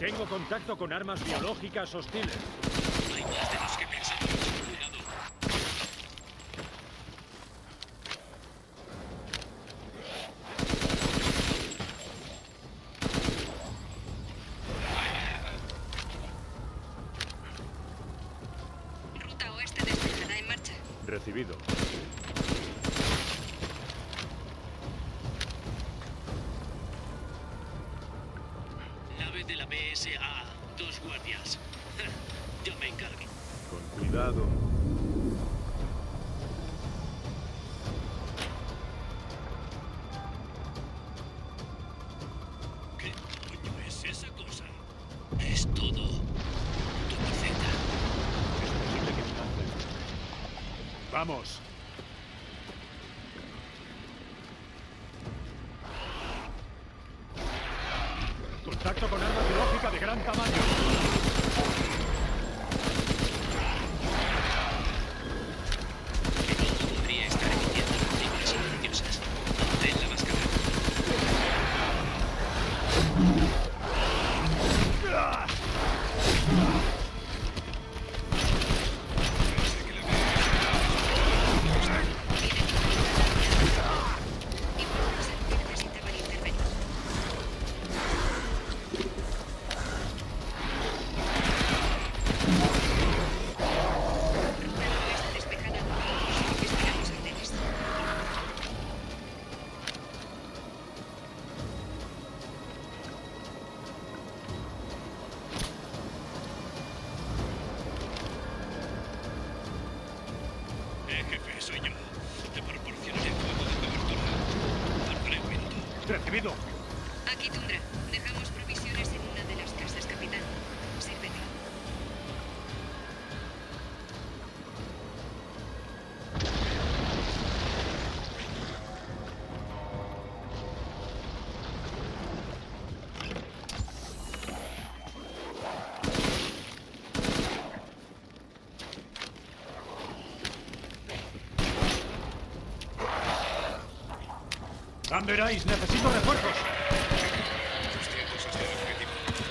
Tengo contacto con armas biológicas hostiles. Hay más de los que pensamos. Cuidado. Ruta oeste despejada, en marcha. Recibido. Nave de la BSA. 2 guardias. Yo me encargo. Con cuidado. ¿Qué coño es esa cosa? Es todo. Tu receta. Es posible que me lancen. ¡Vamos! Contacto con arma biológica de gran tamaño. El mundo podría estar emitiendo partículas silenciosas. Mantén la máscara. Informes de que necesitaban intervenir. Ruta oeste despejada. Esperamos órdenes. Jefe, soy yo. Te proporcionaré fuego de cobertura. Tardaré un minuto. Recibido. Aquí, Tundra. Dejamos provisiones en una de las casas, capitán. Sírvete. Amber Ice, necesito refuerzos. 200 hasta el objetivo.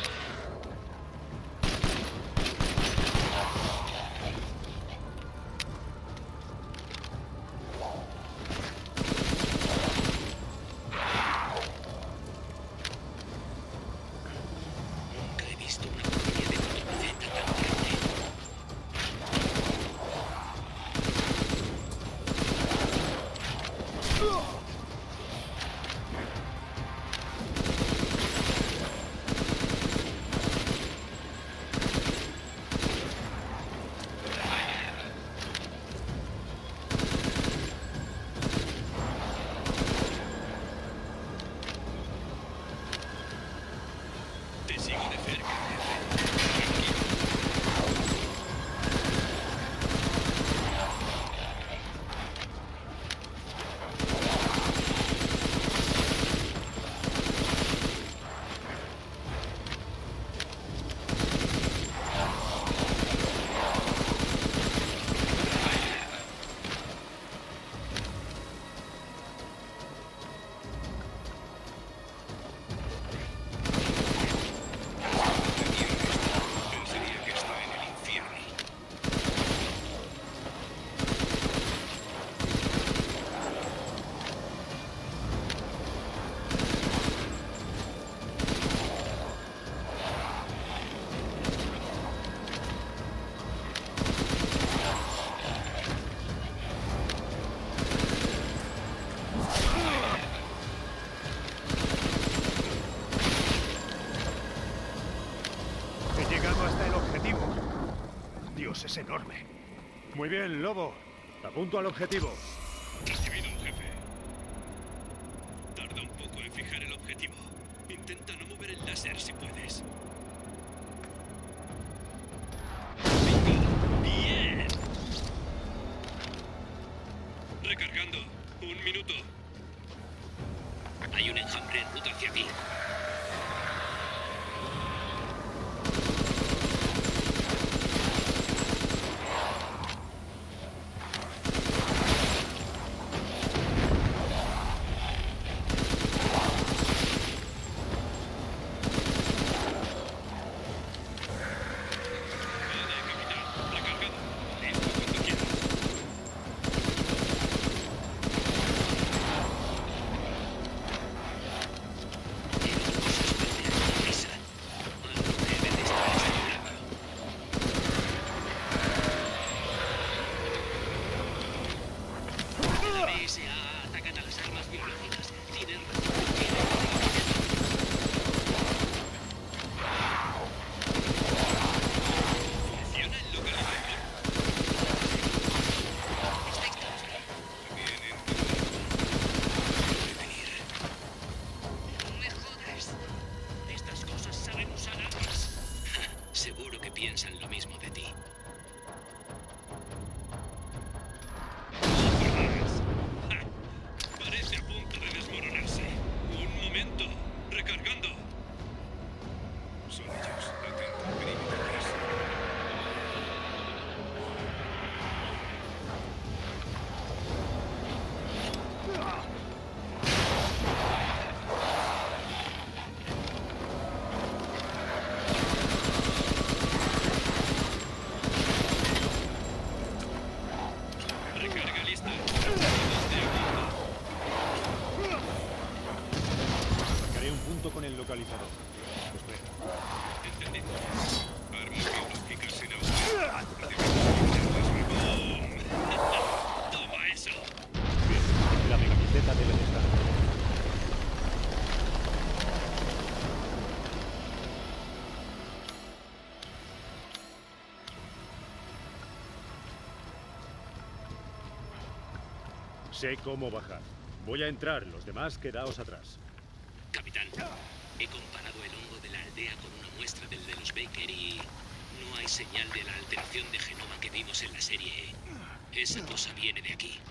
Nunca he visto una copia de motocicleta tan grande. Te sigo de cerca, jefe. Tranquilo. Pensaría que está en el infierno. He llegado hasta el objetivo. Dios, es enorme. Muy bien, Lobo. Apunto al objetivo. Recibido, jefe. Tarda un poco en fijar el objetivo. Intenta no mover el láser si puedes. Venga, bien. Recargando. 1 minuto. Hay un enjambre en ruta hacia ti. piensan lo mismo de ti. Parece a punto de desmoronarse. Un momento. Recargando. Son ellos. Atento. Perímetro 3. Recarga lista. Marcaré un punto con el localizador. Espera. Entendido. Armas biológicas en auge. Toma eso. Bien, la megacamiseta debe de estar. Sé cómo bajar. Voy a entrar, los demás quedaos atrás. Capitán, he comparado el hongo de la aldea con una muestra del de los Baker y no hay señal de la alteración de genoma que vimos en la serie E. Esa cosa viene de aquí.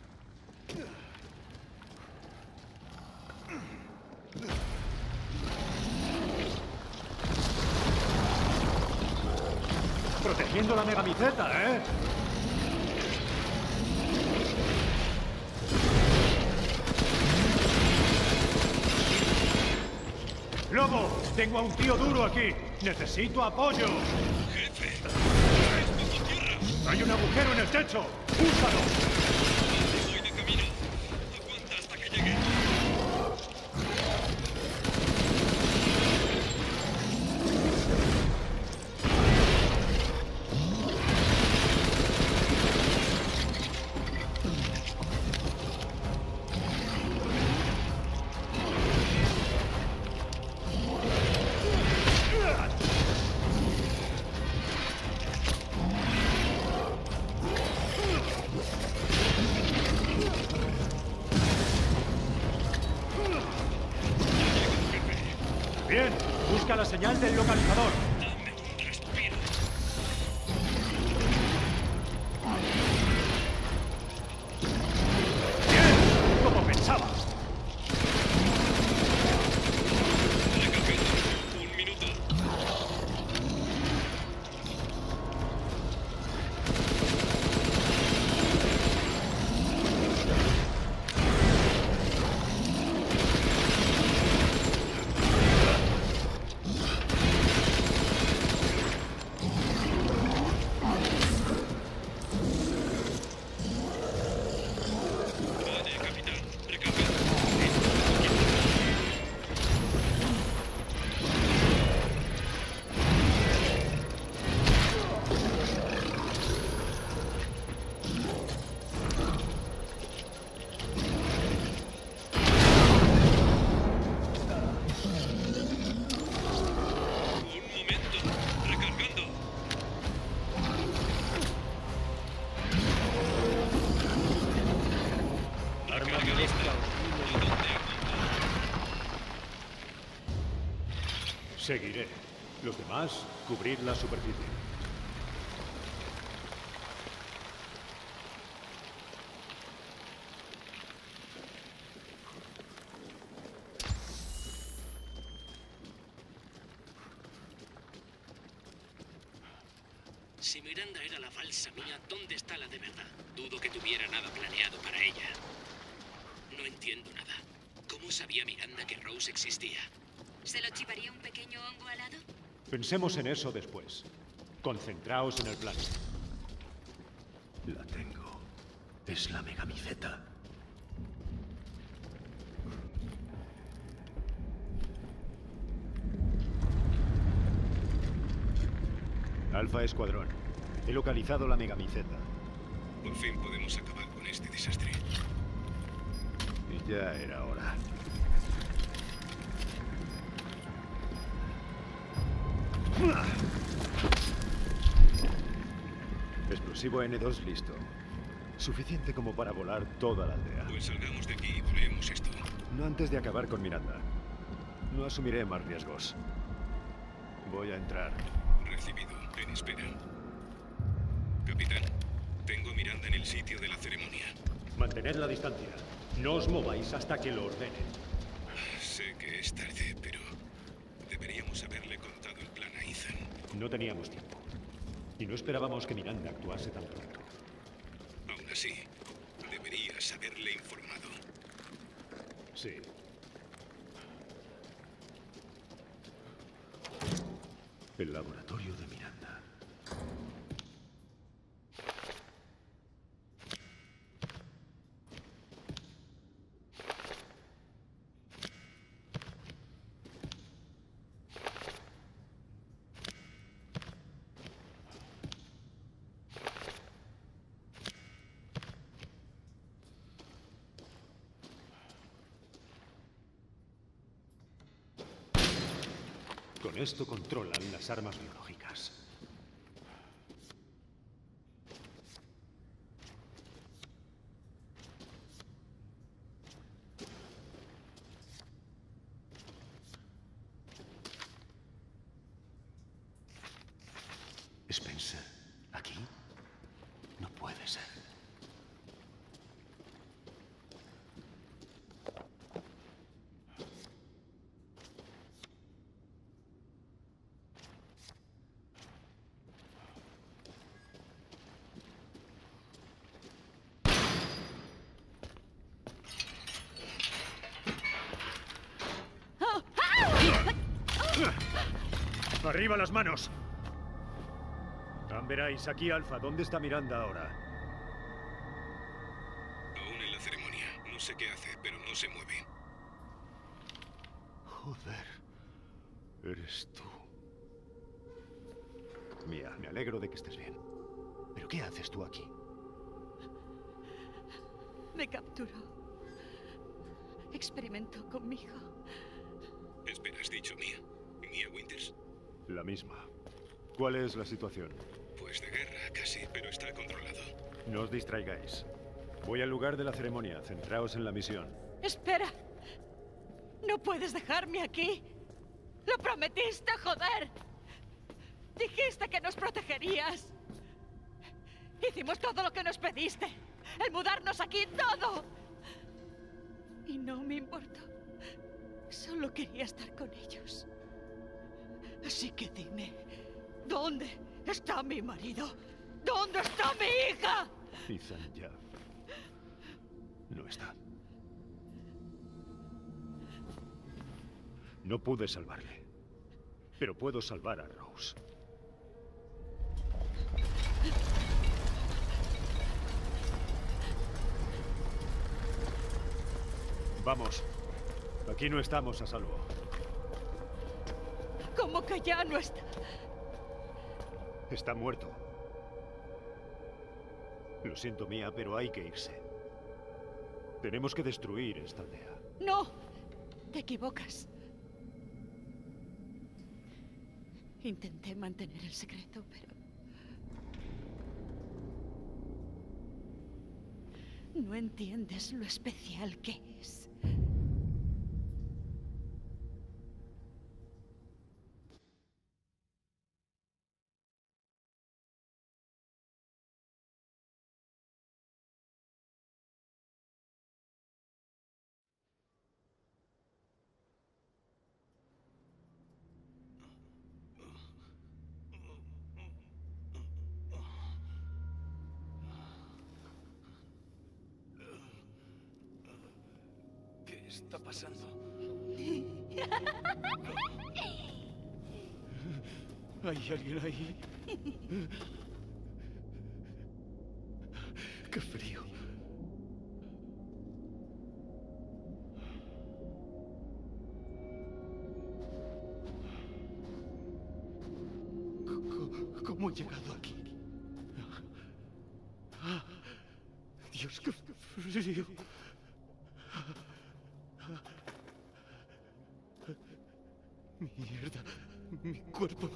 Protegiendo la megamiceta, ¿eh? ¡Lobo! Tengo a un tío duro aquí. Necesito apoyo. ¡Jefe! ¡Es bajo tierra! Hay un agujero en el techo. ¡Úsalo! Voy de camino. Aguanta hasta que llegue. Bien, busca la señal del localizador. Dame un respiro. Bien, como pensaba. Recargando. Un minuto. Vale, capitán. Recargando. Un momento. Recargando. Recarga lista. ¿A dónde apunta? Seguiré. Los demás, cubrir la superficie. Si Miranda era la falsa mía, ¿dónde está la de verdad? Dudo que tuviera nada planeado para ella. No entiendo nada. ¿Cómo sabía Miranda que Rose existía? ¿Se lo chivaría un pequeño hongo alado? Pensemos en eso después. Concentraos en el plan. La tengo. Es la megamiceta. Alfa Escuadrón. He localizado la megamiceta. Por fin podemos acabar con este desastre. Y ya era hora. Explosivo N2 listo. Suficiente como para volar toda la aldea. Pues salgamos de aquí y volvemos esto. No antes de acabar con Miranda. No asumiré más riesgos. Voy a entrar. Recibido. En espera. Capitán, tengo a Miranda en el sitio de la ceremonia. Mantened la distancia. No os mováis hasta que lo ordene. Sé que es tarde, pero deberíamos haberle contado el plan a Ethan. No teníamos tiempo. Y no esperábamos que Miranda actuase tan pronto. Aún así, deberías haberle informado. Sí. El laboratorio de Miranda. Con esto controlan las armas biológicas. Spencer, ¿aquí? No puede ser. ¡Arriba las manos! Veráis, aquí Alpha. ¿Dónde está Miranda ahora? Aún en la ceremonia. No sé qué hace, pero no se mueve. Joder. Eres tú. Mia, me alegro de que estés bien. ¿Pero qué haces tú aquí? Me capturó. Experimentó conmigo. Espera, ¿has dicho Mia? ¿Mia Winters? La misma. ¿Cuál es la situación? Pues de guerra, casi, pero está controlado. No os distraigáis. Voy al lugar de la ceremonia. Centraos en la misión. ¡Espera! ¡No puedes dejarme aquí! ¡Lo prometiste, joder! Dijiste que nos protegerías. Hicimos todo lo que nos pediste. El mudarnos aquí, todo. Y no me importó. Solo quería estar con ellos. Así que dime, ¿dónde está mi marido? ¿Dónde está mi hija? Ethan ya no está. No pude salvarle, pero puedo salvar a Rose. Vamos. Aquí no estamos a salvo. ¿Cómo que ya no está? Está muerto. Lo siento, Mia, pero hay que irse. Tenemos que destruir esta aldea. ¡No! Te equivocas. Intenté mantener el secreto, pero... no entiendes lo especial que es. ¿Qué está pasando? ¿Hay alguien ahí? ¡Qué frío! ¿Cómo he llegado aquí? Dios, qué frío. Mierda, mi cuerpo.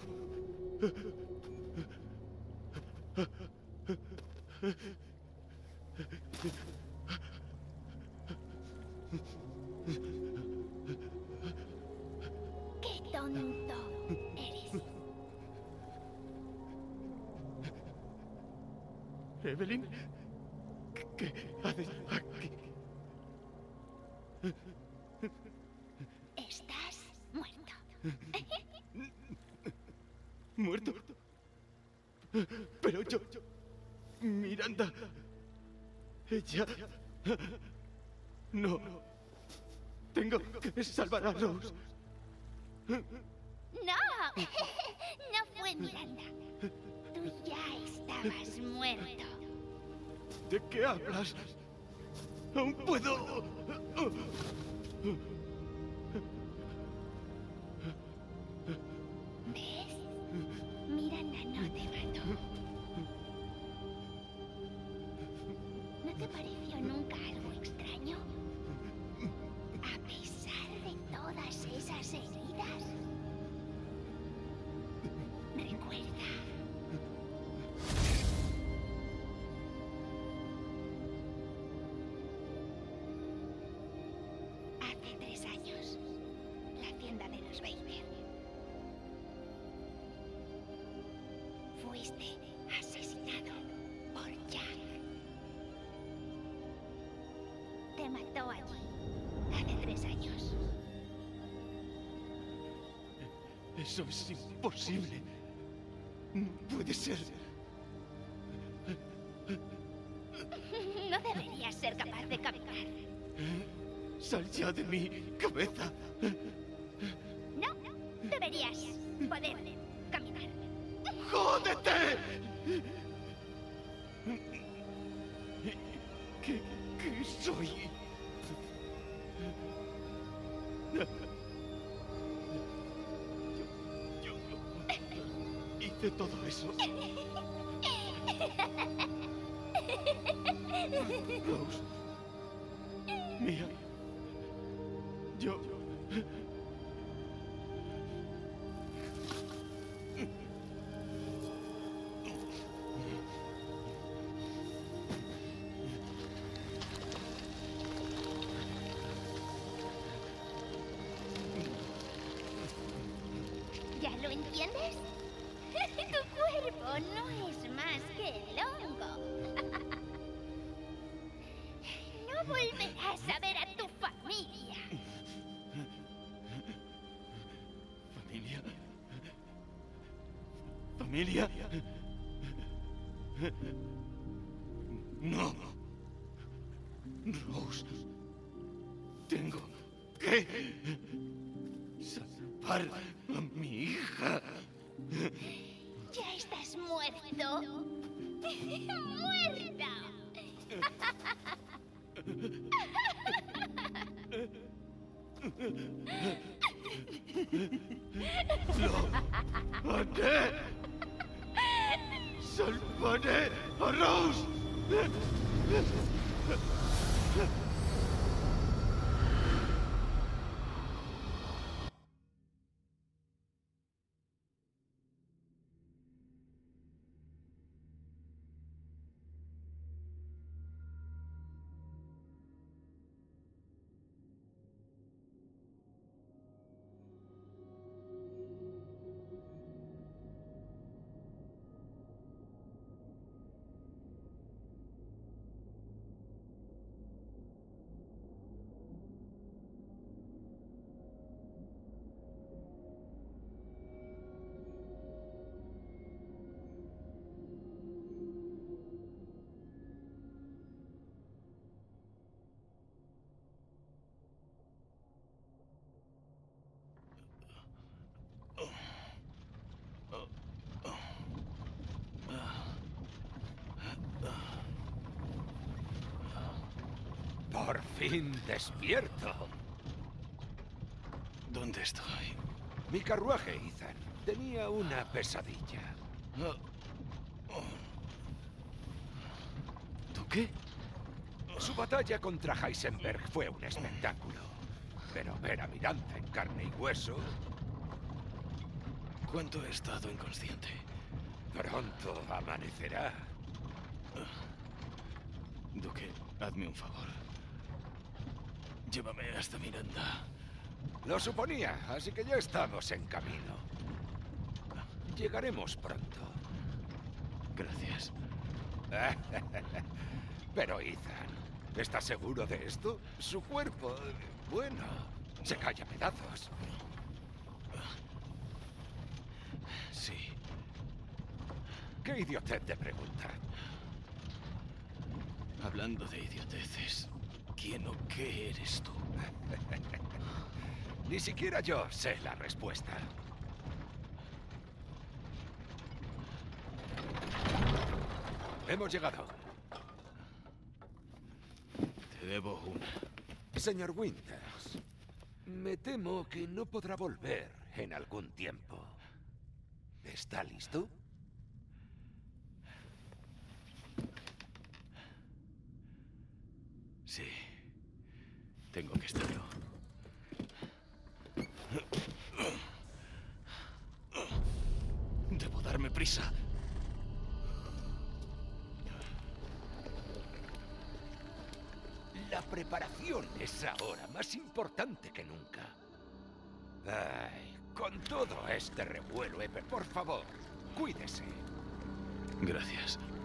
¡Qué tonto eres! Evelyn, ¿qué haces aquí? Estás muerto. ¿Muerto? Pero yo... Miranda... Ella... No... Tengo que salvar a Rose. ¡No! No fue Miranda. Tú ya estabas muerto. ¿De qué hablas? ¡Aún puedo! ¿Ves? Miranda no te mató. ¿No te pareció nunca algo extraño? A pesar de todas esas heridas. Recuerda. Hace 3 años, la hacienda de los Baker. Fuiste asesinado por Jack. Te mató allí hace 3 años. Eso es imposible. No puede ser. No deberías ser capaz de caminar. Sal ya de mi cabeza. No, deberías poder caminar. ¡Jódete! ¿Qué soy? Yo hice todo eso. Rose. Mira. Yo... ¿Ya lo entiendes? Tu cuerpo no es más que el hongo. No volverás a ver a tu familia. ¿Familia? ¿Familia? No. Rose. Tengo que salvar a mi hija. Ya estás muerto. ¡Muerta! ¡Lo haré! ¡Salvaré a Rose! Por fin despierto. ¿Dónde estoy? Mi carruaje, Ethan. Tenía una pesadilla. ¿Tú qué? Su batalla contra Heisenberg fue un espectáculo. Pero ver a Miranda en carne y hueso... ¿Cuánto he estado inconsciente? Pronto amanecerá. Duque, hazme un favor. Llévame hasta Miranda. Lo suponía, así que ya estamos en camino. Llegaremos pronto. Gracias. Pero Ethan, ¿estás seguro de esto? Su cuerpo, bueno, se cae a pedazos. Sí. ¿Qué idiotez de pregunta? Hablando de idioteces, ¿quién o qué eres tú? Ni siquiera yo sé la respuesta. Hemos llegado. Te debo una. Señor Winters, me temo que no podrá volver en algún tiempo. ¿Está listo? Sí. Tengo que estarlo. Debo darme prisa. La preparación es ahora más importante que nunca. Ay, con todo este revuelo, Epe, por favor, cuídese. Gracias.